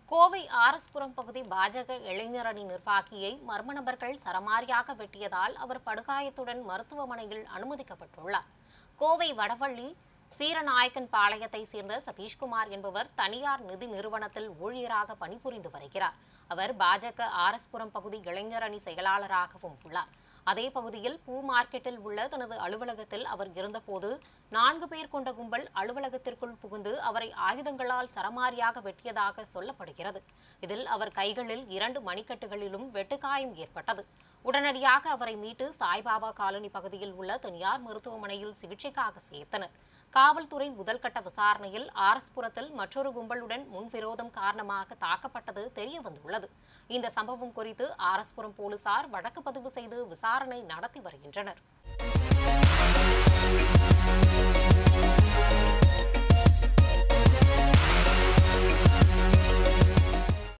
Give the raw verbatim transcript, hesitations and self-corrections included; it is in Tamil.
கோவை ஆர்எஸ்புரம் பகுதி பாஜக இளைஞரணி நிர்வாகியை மர்ம நபர்கள் சரமாரியாக வெட்டியதால் அவர் படுகாயத்துடன் மருத்துவமனையில் அனுமதிக்கப்பட்டுள்ளார். கோவை வடவள்ளி சீரநாயக்கன் பாளையத்தை சேர்ந்த சதீஷ்குமார் என்பவர் தனியார் நிதி நிறுவனத்தில் ஊழியராக பணிபுரிந்து வருகிறார். அவர் பாஜக ஆர்எஸ்புரம் பகுதி இளைஞரணி செயலாளராகவும் உள்ளார். அதே பகுதியில் பூ மார்க்கெட்டில் உள்ள தனது அலுவலகத்தில் அவர் இருந்தபோது நான்கு பேர் கொண்ட கும்பல் அலுவலகத்திற்குள் புகுந்து அவரை ஆயுதங்களால் சரமாரியாக வெட்டியதாக சொல்லப்படுகிறது. இதில் அவர் கைகளில் இரண்டு மணிக்கட்டுகளிலும் வெட்டுக்காயம் ஏற்பட்டது. உடனடியாக அவரை மீட்டு சாய்பாபா காலனி பகுதியில் உள்ள தனியார் மருத்துவமனையில் சிகிச்சைக்காக சேர்த்தனர். காவல்துறை முதல்கட்ட விசாரணையில் ஆர்எஸ்புரத்தில் மற்றொரு கும்பலுடன் முன்விரோதம் காரணமாக தாக்கப்பட்டது தெரியவந்துள்ளது. இந்த சம்பவம் குறித்து ஆர்எஸ்புரம் போலீசார் வழக்கு பதிவு செய்து விசாரணை நடத்தி வருகின்றனர்.